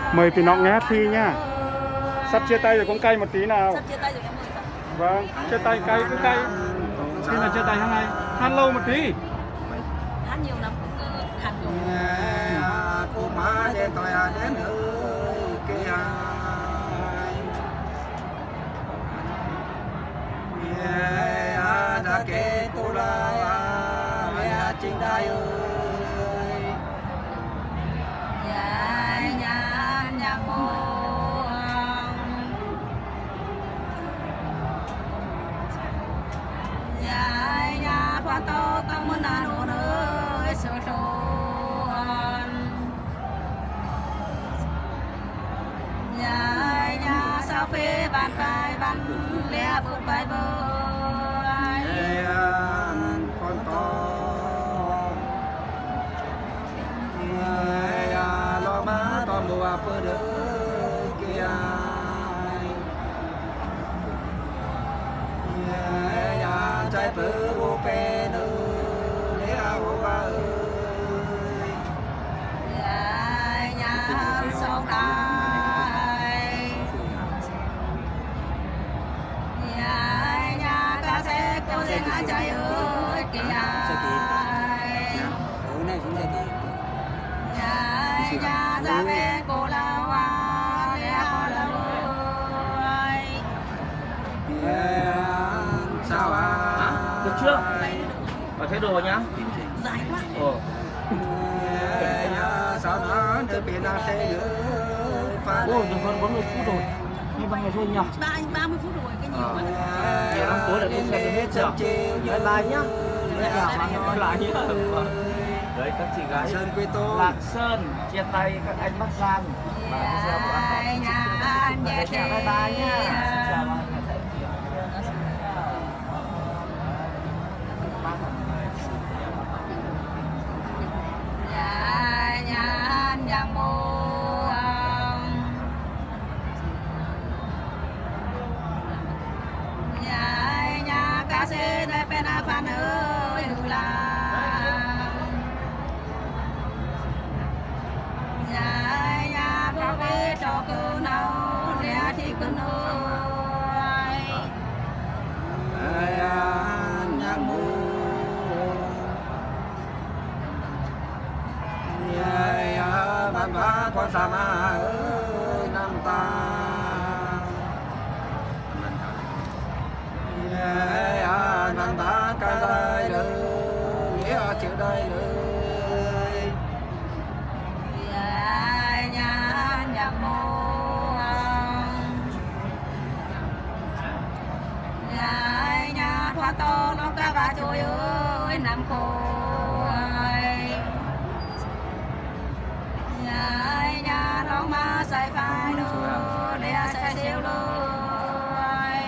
Mời tụi nó nghe thi nha. Sắp chia tay rồi cũng cay một tí nào. Sắp chia tay rồi em ơi. Vâng, chia tay cay cứ cay. Khi nào chia tay tháng này? Hát lâu một tí. Hát nhiều lắm cũng khăn rồi. Cô má để tôi đến kia. Đã kể cô là mẹ chính đại ơi. Nhà mô nhà qua to tăng môn nà nô nơi sơ sôn nhà sao phê bàn bài bàn lẽ phút bài bơi con to lo má to mùa bơ đỡ kia trái bơ ô pe nơ lẽ ô ba ơi nhà sông đài nhà ca xe cô xe ngã chạy ơi kìa nhà ra về cô lao hoa lẽ là lối sao được chưa? Ở thay đồ nhá. dài quá. Sao nó từ biển ra thế nữa? Ôi, được hơn 40 phút rồi. Như bao ngày thôi nhỉ? 30 phút rồi cái nhiều quá. Ngày năm tối là tôi xem được hết chưa? Bye bye nhá. Bye lại nhá. Đấy các chị gái Lạc Sơn chia tay các anh Bắc Giang và cái xe của anh Bye bye nhá. Xin chào mọi người. Nhà mô nhà ca sĩ đại pena phan ơi là nhà bố bê cho cô nào lẽ thì cô ơi nhà mô ban bá con sa ma ơi nam ta nam ta ca đây đời nghĩa chữ đây đời nhà mô nhà hoa to nó ca bà trời ơi nằm cô nhà nó mà sai phai đâu để sai siêu lôi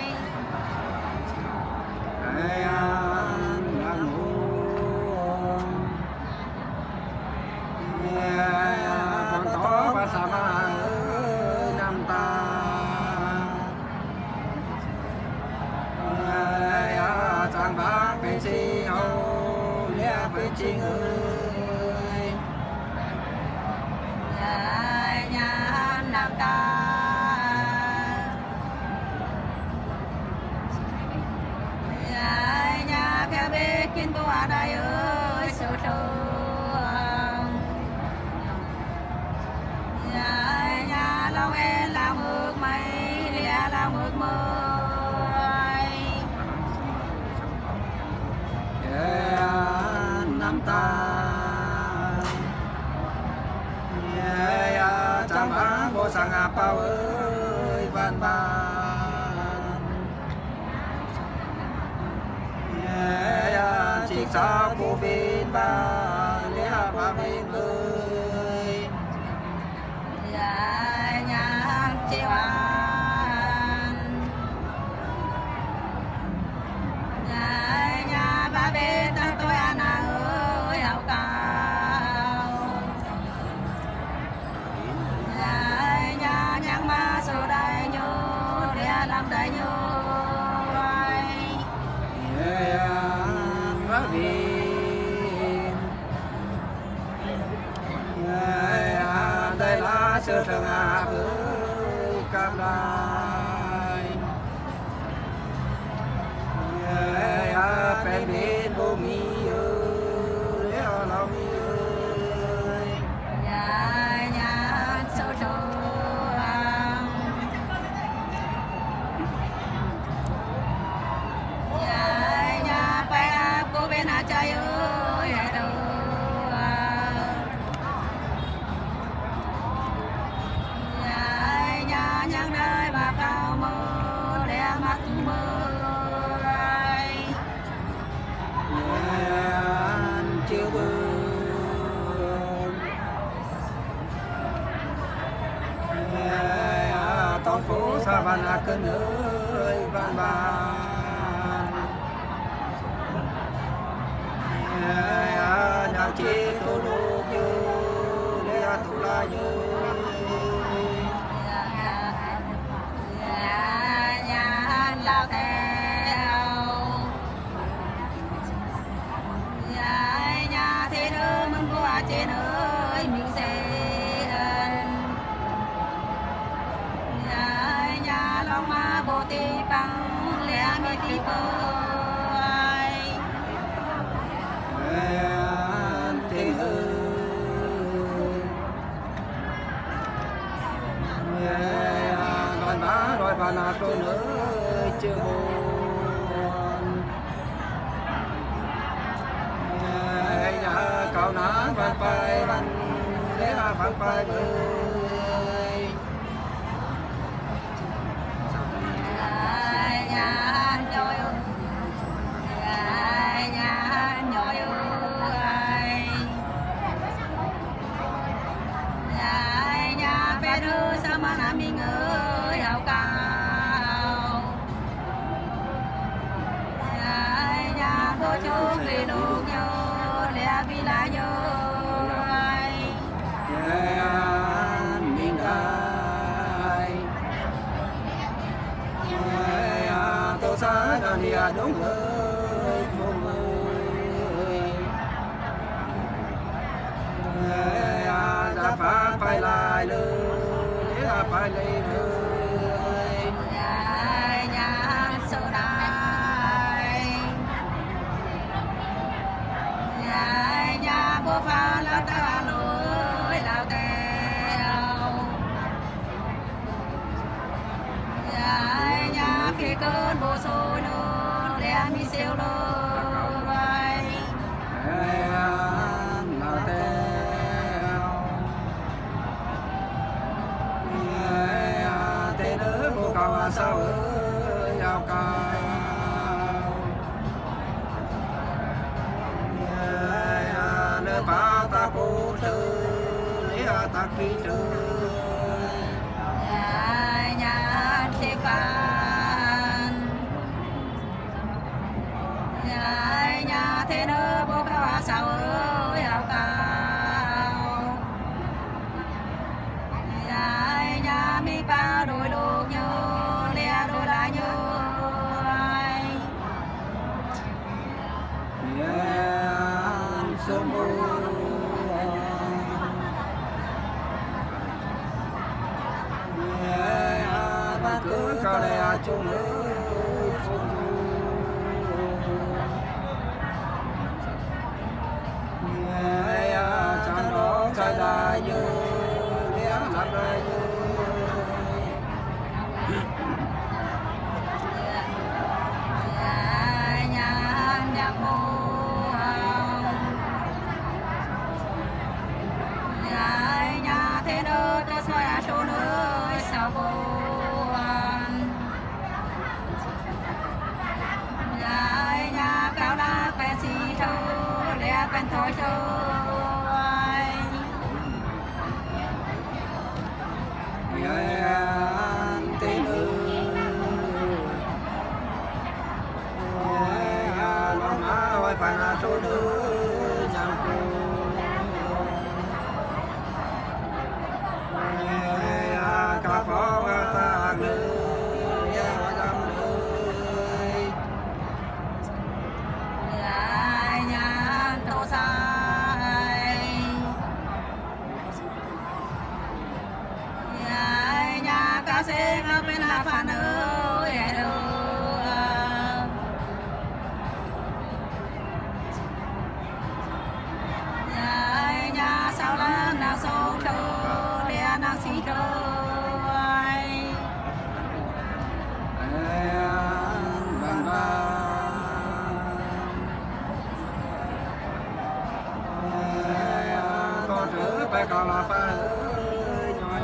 con to ba sa ma nam ta trang bác bên si hầu lẽ bên chi ơi nhà nam ta nhà cái bê kinh tu ở đây ơi sâu sâu nhà long em lao ngược mây lẽ lao ngược mây nam ta trang bá bộ sang à bao ơi van ban chỉ sao cô viên ba lẽ ba bên ơi nhà chị hoàn nhà ba bên ta tôi ăn ơi hậu cao nhà nhang ma sô đại nhô để làm đại nhô sơ thằng à ơi cam đài phải biết bố mi ơi leo lòng ơi nhà nhà sâu sâu nhà phải cô bên à trời ơi đâu nhà nhang đời bà cao mơ để mắt mơ chiều bờ tóc phố sa van à cơn ơi van bàn nhà chị cô đô như để tu la như nhà lao theo nhà thế nữa mừng qua trên ơi mình sẽ nhà long ma bồ tê bằng lẽ mi tì bơi thế đoàn bá đòi vào là trôn ơi chưa buồn nhà cao ná van bay van để van bay ơi nhà nhoi nhà nhoi nhà bé đưa sao mà làm mình ơi hào cao nhà bố chú về luôn nhau lẽ vì là nhau mình ai tô xa đàn đi đúng ơi chung ơi ra phá phải lại lời ra phải lấy lời nhà sâu đài nhà bố pha lao ta lối lao tèo nhà khi cơn bố sôi nôn lẽ mi siêu lôi lao theo thế nữa bố cao sao ơi ao cao nơi ba ta bố tư lý ta ký tư nhà thế phan nhà thế nữa bố cao sao ơi ao cao nhà mi ba đôi đồ nhớ lẽ đôi lá nhớ sớm ba cứ cao lẽ chung ơi chẳng đó trái đại như lẽ làm đại như nhà mô nhà thế nữa tôi soi số nữa sao buồn nhà cao lá quen xì thâu lẽ quen thôi thôi thế nữ nó má ơi phải là số nữ nhà cô cả phó ta lưới dâm lưới nhà tô sai ta sẽ ngập bên là phản ơi đâu nhà sao là nào sâu đâu để nào xí đâu phải còn là phải ơi nhoi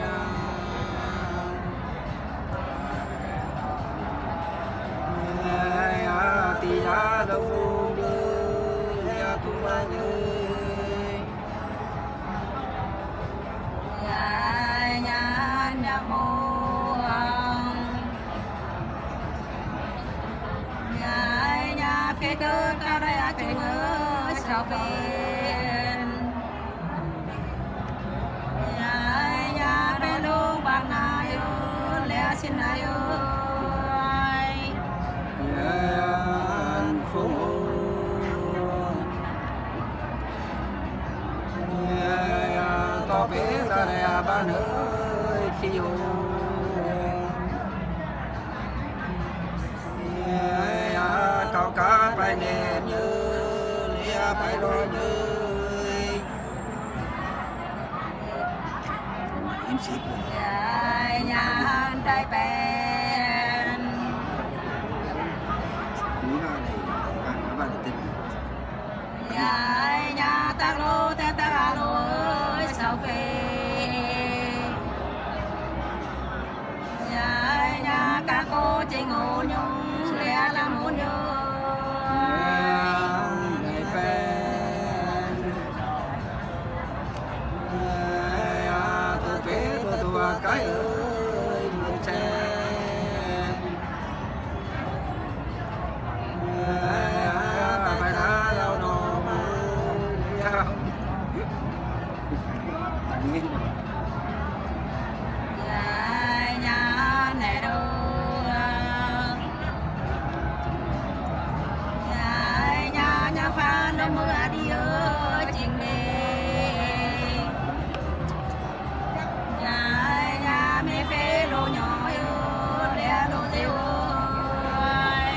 à tì giá đâu luôn đưa ya tu ba như nhà mô nhà phía cơ cao đây à tình ơi sao về xin ai ơi an phú to bé ta đây ba nơi chiều cao cá phải nè như lia phải lo như em xịt nhà đại bèn nhà ta lô ta lô ơi sao về nhà cả cô chị ngủ nhung lẽ là muốn nhớ đại bèn tôi bé tôi cái ơi mình xe phải đá lao nổ nhà này đâu nhà phan đâu mưa đi ơi trình đi nhà mẹ phê lô nhỏ ơi lẽ lô tiêu ơi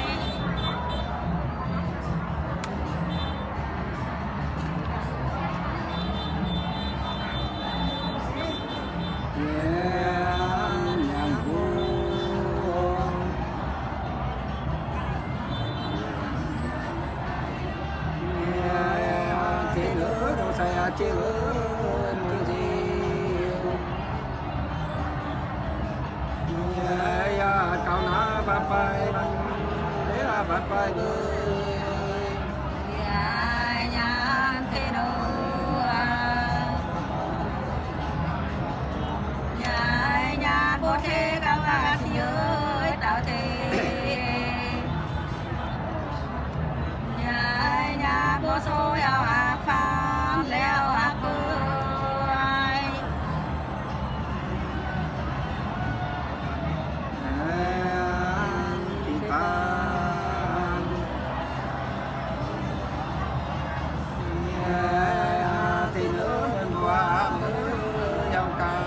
chiều ơi gì cao ná ba bay để là ba bay nhà thế đâu nhà bố thế cao à thì ơi tao thế nhà bố số áo ác phan leo ác vui thì phan thì nữa hoa nữa dòng ca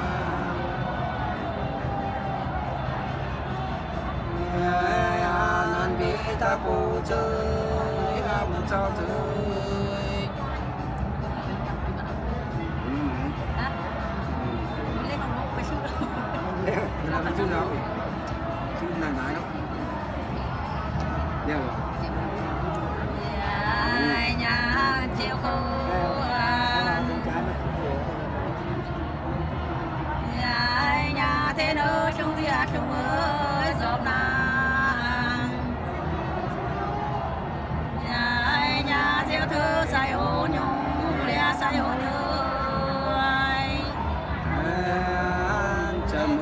nan biết ta bù chơi một sao chơi lên phòng một cái chút làm chút đâu chút này nói đâu được nhà chiều khô nhà thế nơi trung thì trung ơi giọt nàng nhà diêu thư say ô nhung lẽ say ô nhung trầm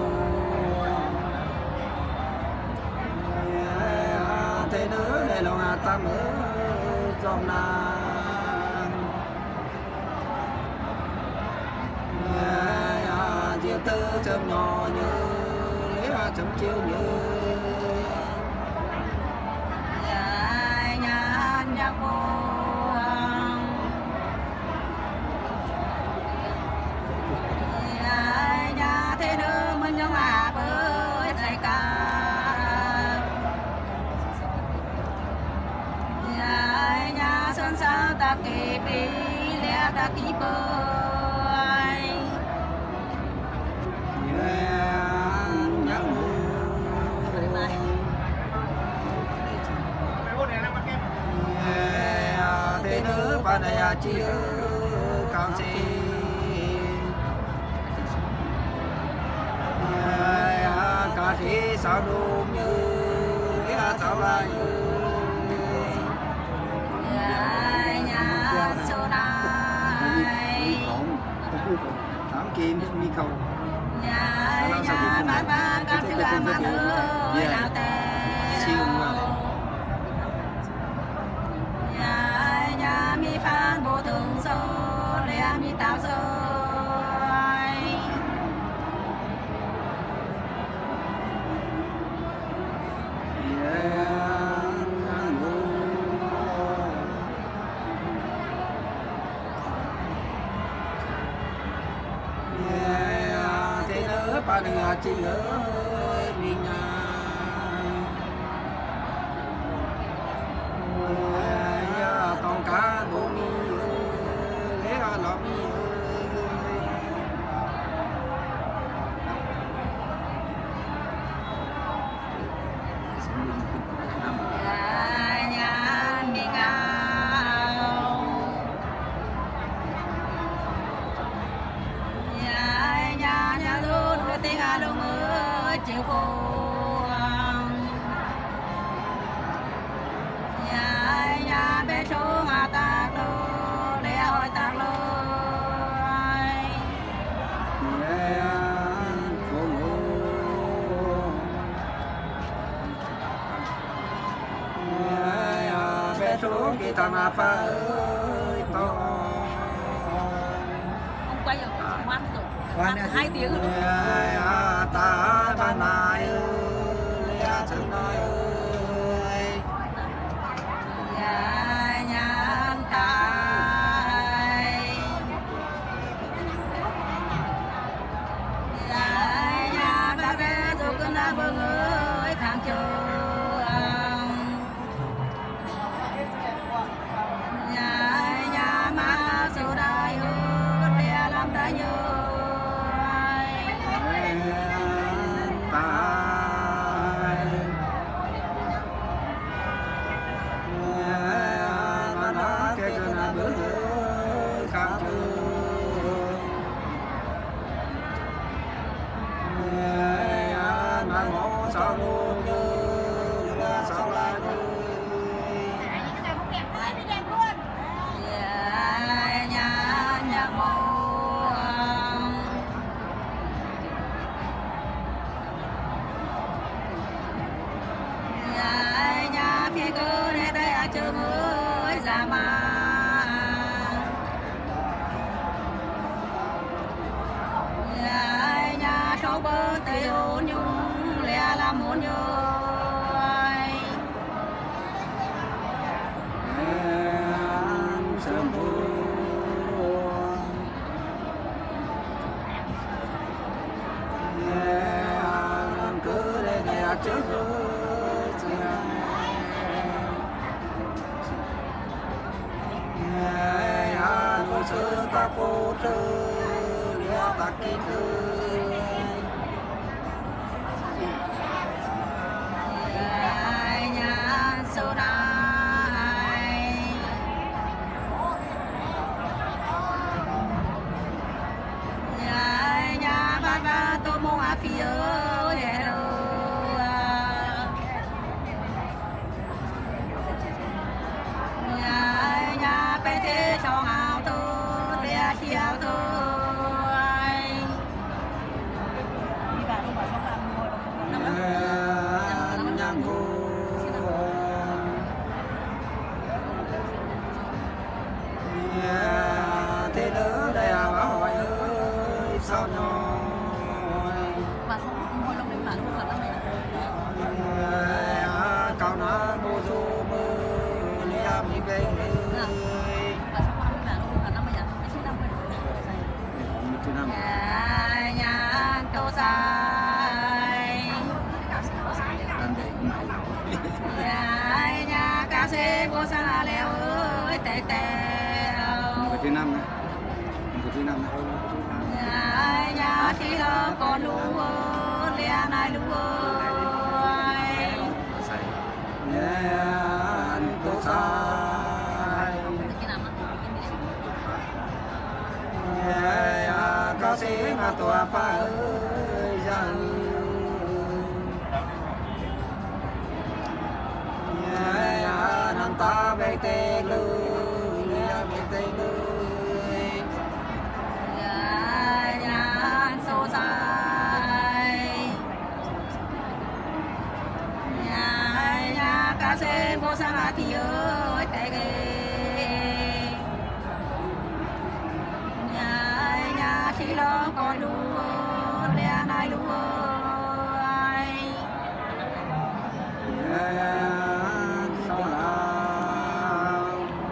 thế nữa để lòng à ta mới giọt nàng diêu thư chấm nhỏ như lẽ chấm chiều như nhà buông nhà thế nữ mình nhung à ký bơi thế nữ ba này chia cao xin cả thế sao đúng như sao lại nhà số này tám kim mi cầu nhà ba con chưa ăn mà ơi nào siêu nhà mi phan bộ thường số lẽ mi tạo số thế nữa ba đừng chị ơi mình con cá bố mi lấy ra lọ mi nhà mi ngao nhà luôn có tiếng luôn ở chịu phù nhà bé số mà tạc lô để hỏi tạc lô bé số kia ta mà pha ơi to ông quay ở ngoan rồi 2 tiếng rồi ta ta này lẽ chân nói ơi nhà tài nhà ba bé dù cơn đau bừng ơi khang trường nhà má siêu đại hơn để làm đại nhớ nhà mô nhà phía cơ để đây chưa mới ra mà nhà sau bờ tây ôn nhung lẽ làm muốn nhớ trước nuôi sữa ta cô trơ lia ta kinh nhà số này nhà ba tôi mua à phía nhà bé thế cho áo tôi để chiều tôi đi vào không phải không làm ngồi nhang cô thế nữa đây à bà hỏi ơi sao nhoi và không ngồi trong đấy mà không phải là cao nó bô du mơ lia mi bê nhà tô sai nhà cá xê bố xa leo ơi tè tè Việt Nam này lại luôn ơi Nhân tu sai Có sĩ mà tùa phá ơi dân Nam ta về tê lưu Về tê lưu số sai cá xe vô sang thì ơi tệ ghê nhà chỉ lo coi luôn lẽ này luôn ơi sao nào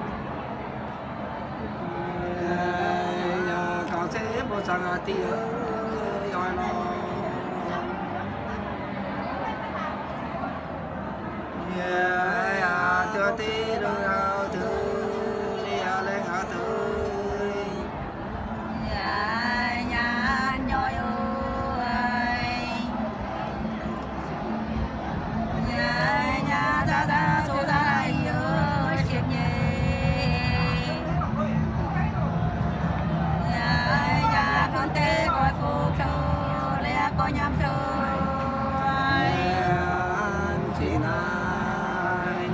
có xe vô sang thì ơi rồi nó đưa tí đưa thứ đi lên ở thứ nhà nhoi ơi nhà ra số ra đây ơi chuyện nhé nhà con tê coi phụ cho lẽ coi nhắm cho chị này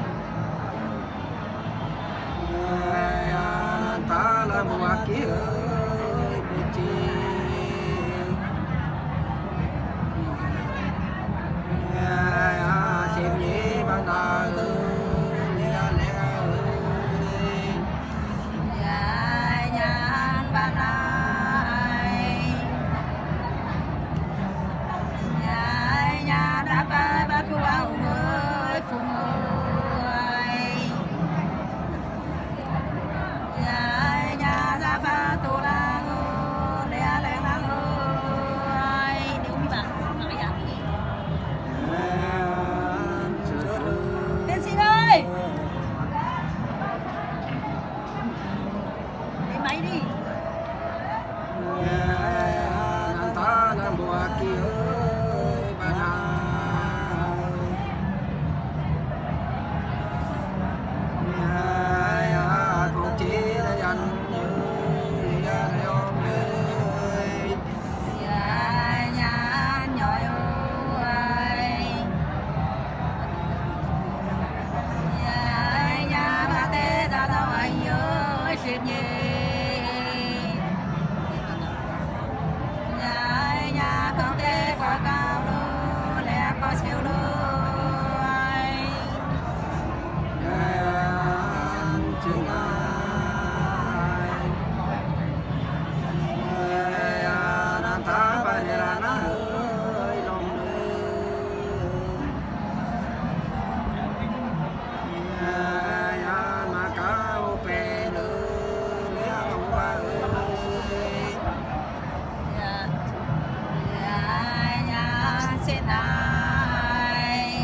ta là một kia ơi bị chi chim nhí ban đầu ban này nhà đã ba cô áo ơi phụ ơi nhà ra pha tô la lẹ lẹ la ơi nếu như bạn nói à tiên sinh ơi lấy máy đi ta là một kia ơi ban đầu cũng chỉ là anh nhà nhoi ơi nhà bà tê ra đâu anh ơi chuyện gì nhà con tê qua cao lô lẹ qua siêu lô chuyện này ta phải là nó hơi lòng mà cao về nữa không ba nhà xin ai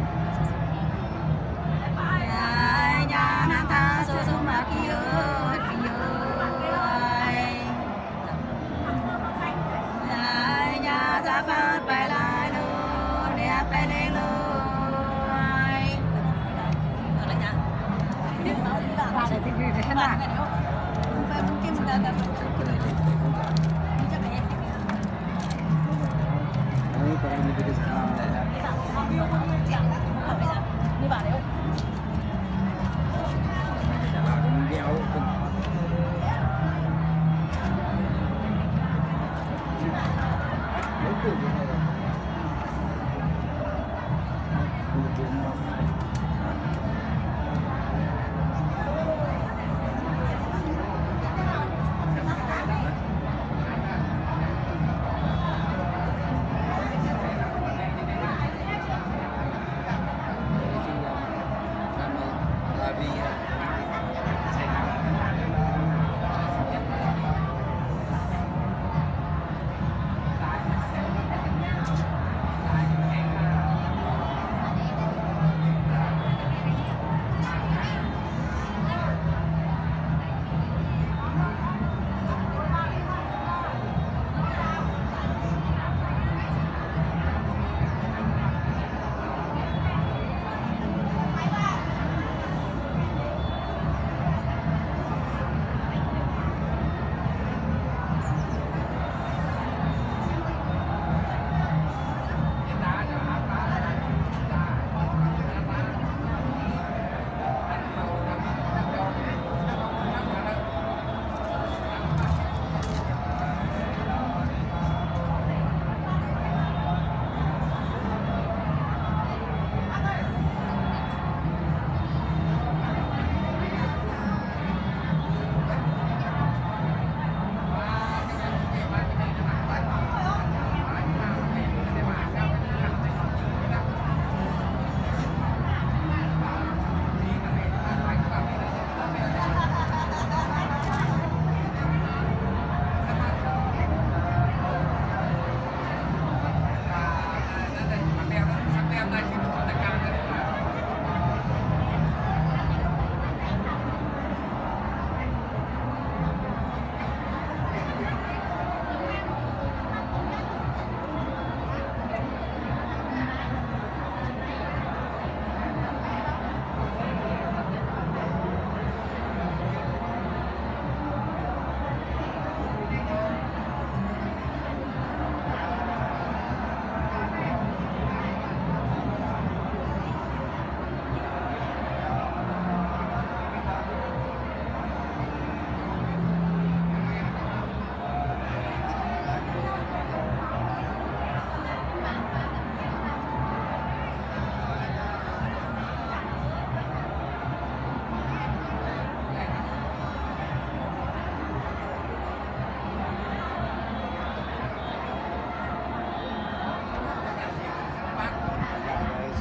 nhà nàng ta số số mà kia ơi phi ơi nhà ra phát bài lại luôn đẹp bài lên luôn rồi nhà bà sẽ tìm được thế nào phải muốn kiếm ra là đi vào đấy không?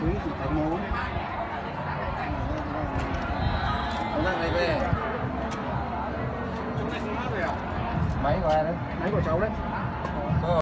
xuống chỉ thấy máu. Hôm nay về. Chúng này không hát rồi à? Máy của ai đấy? Máy của cháu đấy.